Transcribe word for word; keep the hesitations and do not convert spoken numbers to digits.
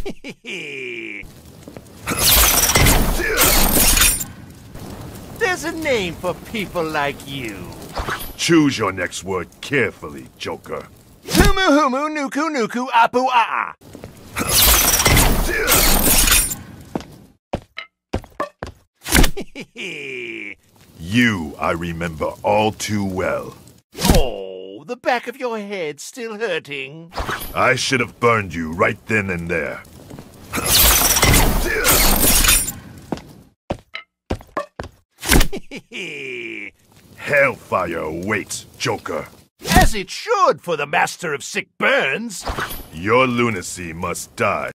There's a name for people like you. Choose your next word carefully, Joker. Humu humu nuku nuku apu a. You, I remember all too well. Oh, the back of your head's still hurting. I should have burned you right then and there. Hellfire awaits, Joker. As it should for the master of sick burns. Your lunacy must die.